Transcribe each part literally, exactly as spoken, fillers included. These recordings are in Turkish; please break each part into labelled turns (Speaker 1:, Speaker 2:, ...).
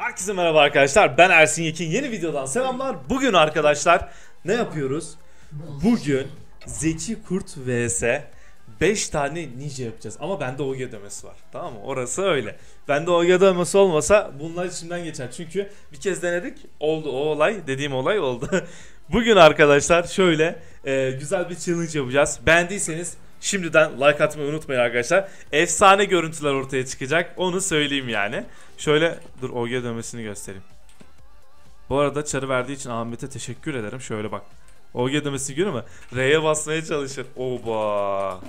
Speaker 1: Herkese merhaba arkadaşlar, ben Ersin Yekin. Yeni videodan selamlar. Bugün arkadaşlar ne yapıyoruz? Bugün Zeki Kurt vs beş tane ninja yapacağız. Ama bende O G dövmesi var, tamam mı? Orası öyle. Bende O G dövmesi olmasa bunlar içimden geçer. Çünkü bir kez denedik, oldu o olay, dediğim olay oldu. Bugün arkadaşlar şöyle e, güzel bir challenge yapacağız. Beğendiyseniz şimdiden like atmayı unutmayın arkadaşlar. Efsane görüntüler ortaya çıkacak, onu söyleyeyim yani. Şöyle dur, O G dövmesini göstereyim. Bu arada çarı verdiği için Ahmet'e teşekkür ederim. Şöyle bak, O G dövmesini görüyor musun? R'ye basmaya çalışır. Oba.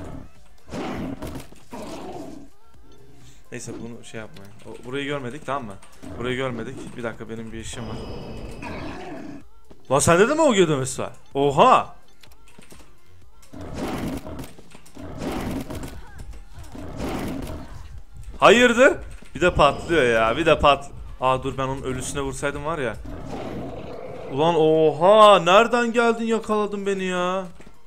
Speaker 1: Neyse bunu şey yapmayın. Burayı görmedik, tamam mı? Burayı görmedik. Bir dakika, benim bir işim var. Lan sende de mi O G dövmesi var? Oha. Hayırdır? Bir de patlıyor ya. Bir de pat. Aa dur, ben onun ölüsüne vursaydım var ya. Ulan oha, nereden geldin, yakaladın beni ya.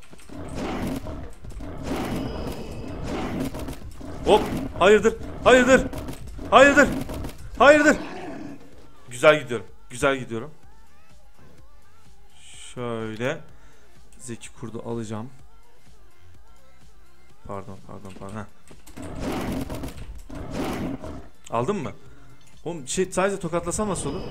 Speaker 1: Hop, hayırdır? Hayırdır? Hayırdır? Hayırdır? Güzel gidiyorum. Güzel gidiyorum. Şöyle Zeki Kurt'u alacağım. Pardon, pardon, pardon. Heh. Aldın mı? Oğlum şey, sadece tokatlasam nasıl olur?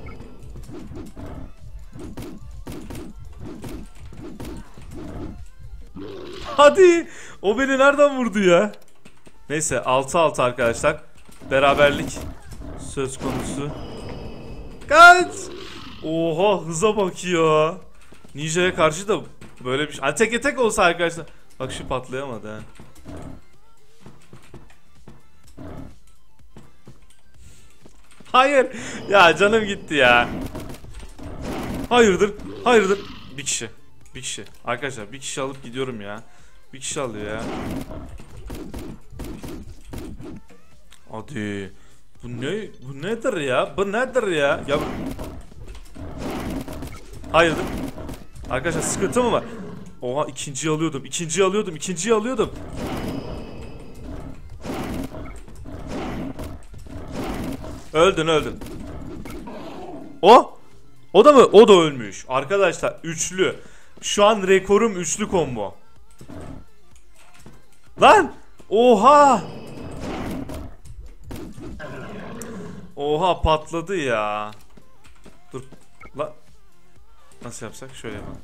Speaker 1: Hadi! O beni nereden vurdu ya? Neyse, altı altı arkadaşlar. Beraberlik söz konusu. Kaç! Oha, hıza bak ya. Ninja'ya karşı da böyle bir şey. Hani tek tek olsa arkadaşlar. Bak şu patlayamadı ha. Hayır. Ya canım gitti ya. Hayırdır? Hayırdır? Bir kişi. Bir kişi. Arkadaşlar bir kişi alıp gidiyorum ya. Bir kişi alıyor ya. Hadi. Bu ne? Bu nedir ya? Bu nedir ya? Ya hayırdır? Arkadaşlar sıkıntı mı var? Oha, ikinciyi alıyordum. İkinciyi alıyordum. İkinciyi alıyordum. Öldün öldün. O? O da mı? O da ölmüş. Arkadaşlar üçlü. Şu an rekorum üçlü combo. Lan! Oha! Oha, patladı ya. Dur. Lan. Nasıl yapsak? Şöyle yapalım.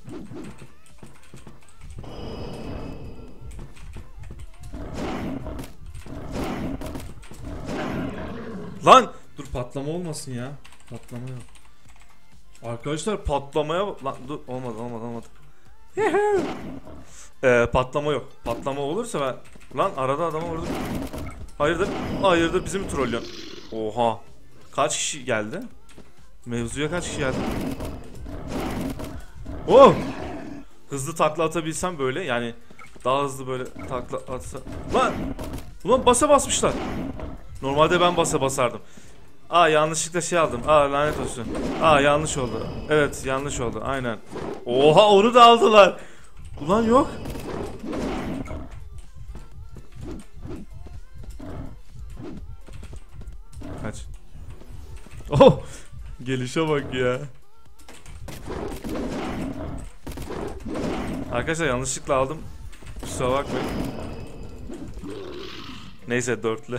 Speaker 1: Lan! Dur, patlama olmasın ya. Patlama yok. Arkadaşlar patlamaya... Lan dur, olmadı olmadı olmadı. ee, patlama yok. Patlama olursa ben... Lan arada adama vurdum. Hayırdır? Hayırdır, bizim trollü. Oha. Kaç kişi geldi? Mevzuya kaç kişi geldi? Oh! Hızlı takla atabilsem böyle, yani daha hızlı böyle takla atsa... Lan! Ulan basa basmışlar. Normalde ben basa basardım. Aa, yanlışlıkla şey aldım. Aa, lanet olsun. Aa, yanlış oldu. Evet, yanlış oldu. Aynen. Oha, onu da aldılar. Ulan yok. Kaç. Oh! Gelişe bak ya. Arkadaşlar yanlışlıkla aldım. Kusura bakmayın. Neyse, dörtlü.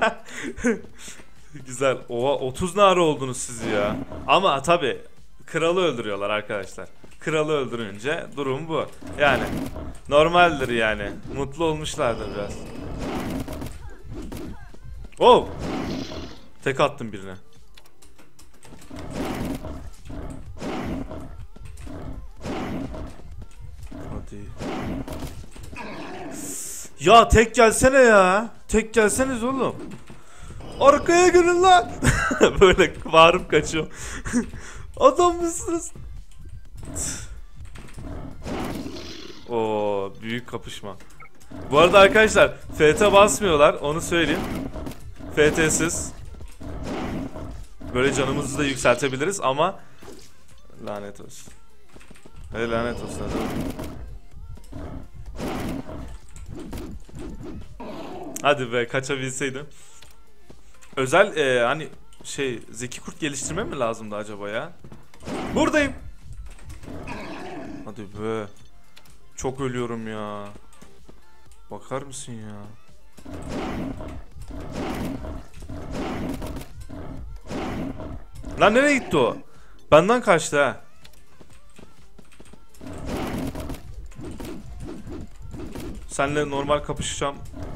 Speaker 1: Güzel. Oha, otuz nara oldunuz siz ya. Ama tabi kralı öldürüyorlar arkadaşlar. Kralı öldürünce durum bu. Yani normaldir yani. Mutlu olmuşlardır biraz. Oh! Tek attım birine. Hadi. Ya tek gelsene ya. Tek gelseniz oğlum. Arkaya girin lan. Böyle bağırıp kaçıyorum. Adam mısınız? Oo, büyük kapışma. Bu arada arkadaşlar F T basmıyorlar, onu söyleyeyim. F T'siz böyle canımızı da yükseltebiliriz ama lanet olsun. Hey, lanet olsun. Hadi be, kaçabilseydim. Özel e, hani şey zeki kurt geliştirmem mi lazımdı acaba ya? Buradayım. Hadi be. Çok ölüyorum ya. Bakar mısın ya? Lan nereye gitti o? Benden kaçtı ha. Seninle normal kapışacağım.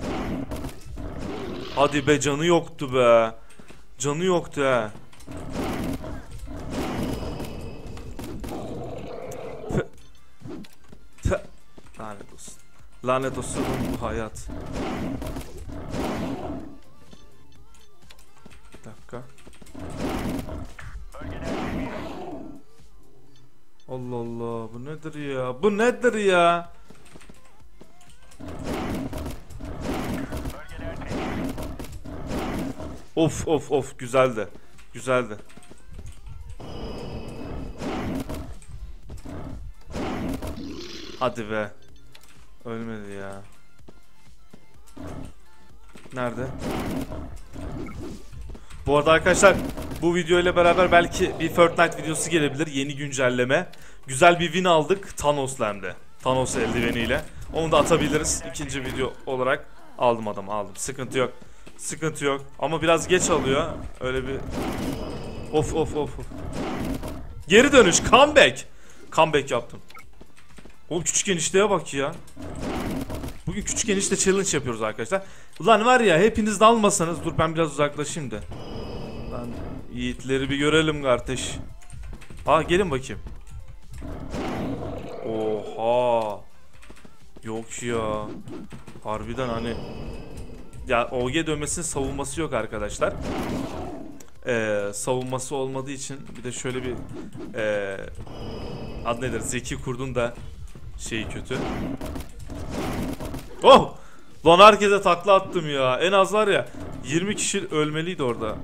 Speaker 1: Hadi be, canı yoktu be. Canı yoktu ha. Lanet olsun. Lanet olsun bu hayat. Bir dakika. Allah Allah, bu nedir ya? Bu nedir ya? Of of of, güzeldi. Güzeldi. Hadi be. Ölmedi ya. Nerede? Bu arada arkadaşlar, bu video ile beraber belki bir Fortnite videosu gelebilir. Yeni güncelleme. Güzel bir win aldık Thanos'la hem de. Thanos eldiveniyle. Onu da atabiliriz. İkinci video olarak aldım adamı, aldım. Sıkıntı yok. Sıkıntı yok. Ama biraz geç alıyor. Öyle bir... Of of of. Geri dönüş. Comeback. Comeback yaptım. Oğlum küçük enişteye bak ya. Bugün küçük enişte challenge yapıyoruz arkadaşlar. Ulan var ya, hepiniz de almasanız. Dur ben biraz uzaklaşayım da. Lan yiğitleri bir görelim kardeş. Aa, gelin bakayım. Oha. Yok ya. Harbiden hani. Ya O G dönmesinin savunması yok arkadaşlar. Ee, savunması olmadığı için bir de şöyle bir ee, adı nedir? Zeki kurdun da şey kötü. Oh! Lan herkese takla attım ya. En az var ya yirmi kişi ölmeliydi orada.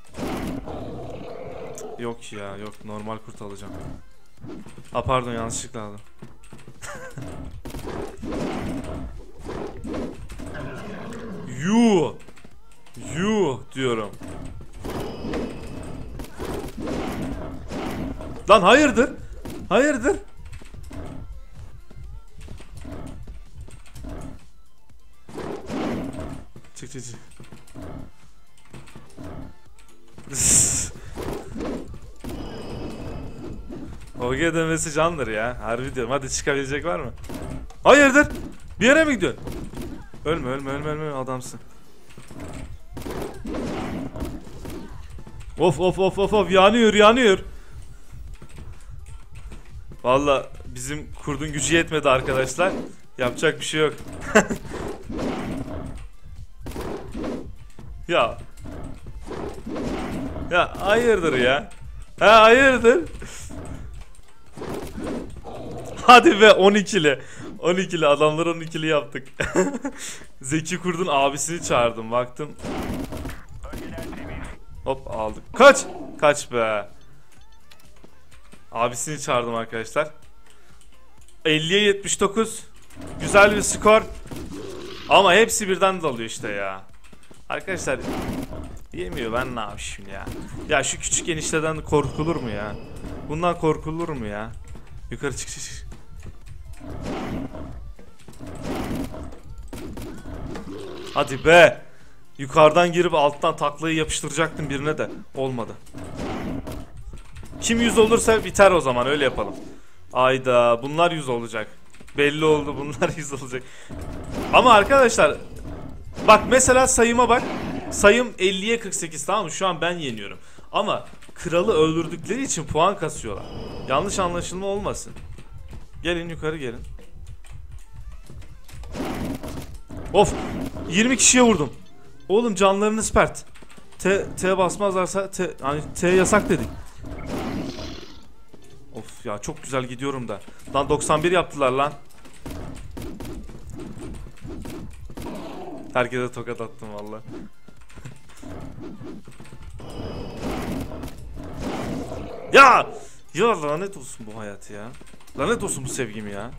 Speaker 1: Yok ya, yok, normal kurt alacağım. Ha pardon, yanlışlıkla aldım. Yuh! Yuh diyorum. Lan hayırdır? Hayırdır? Çık çık çık. O G demesi candır ya. Harbi diyorum. Hadi, çıkabilecek var mı? Hayırdır? Bir yere mi gidiyorsun? Ölme ölme ölme ölme, adamsın. Of of of of of, yanıyor yanıyor. Valla bizim kurdun gücü yetmedi arkadaşlar. Yapacak bir şey yok. Ya. Ya hayırdır ya? Ha hayırdır? Hadi be, on ikili. on ikili, adamları on ikili yaptık. Zeki kurdun abisini çağırdım, baktım. Hop aldık. Kaç! Kaç be. Abisini çağırdım arkadaşlar. elliye yetmiş dokuz. Güzel bir skor. Ama hepsi birden dalıyor işte ya. Arkadaşlar yemiyor, ben ne yapayım ya. Ya şu küçük enişteden korkulur mu ya? Bundan korkulur mu ya? Yukarı çık çık çık. Hadi be. Yukarıdan girip alttan taklayı yapıştıracaktım birine de. Olmadı. Kim yüz olursa biter o zaman, öyle yapalım. Ayda bunlar yüz olacak. Belli oldu, bunlar yüz olacak. Ama arkadaşlar bak mesela sayıma bak. Sayım elliye kırk sekiz, tamam mı? Şu an ben yeniyorum. Ama kralı öldürdükleri için puan kasıyorlar. Yanlış anlaşılma olmasın. Gelin yukarı gelin. Of, yirmi kişiye vurdum. Oğlum canlarınız pert. T, T basmazlarsa T, hani T yasak dedik. Of ya, çok güzel gidiyorum da. Lan doksan bir yaptılar lan. Herkese tokat attım vallahi. Ya! Ya lanet olsun bu hayat ya. Lanet olsun bu sevgim ya.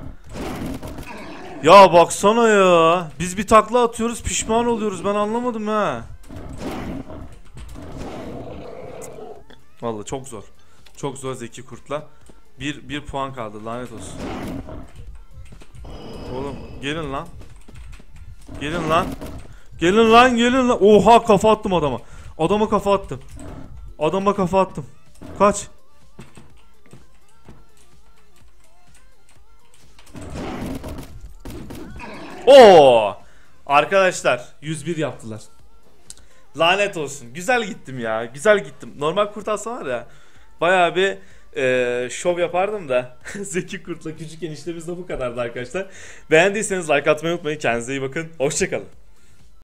Speaker 1: Ya baksana ya. Biz bir takla atıyoruz, pişman oluyoruz. Ben anlamadım ha. Vallahi çok zor. Çok zor Zeki Kurt'la. Bir, bir puan kaldı, lanet olsun. Oğlum gelin lan. Gelin lan. Gelin lan gelin lan. Oha, kafa attım adama. Adama kafa attım. Adama kafa attım. Kaç. Oo! Arkadaşlar yüz bir yaptılar. Lanet olsun. Güzel gittim ya. Güzel gittim. Normal kurt alsa var ya, bayağı bir e, şov yapardım da. Zeki Kurt'la küçük eniştemiz de bu kadardı arkadaşlar. Beğendiyseniz like atmayı unutmayın. Kendinize iyi bakın. Hoşçakalın.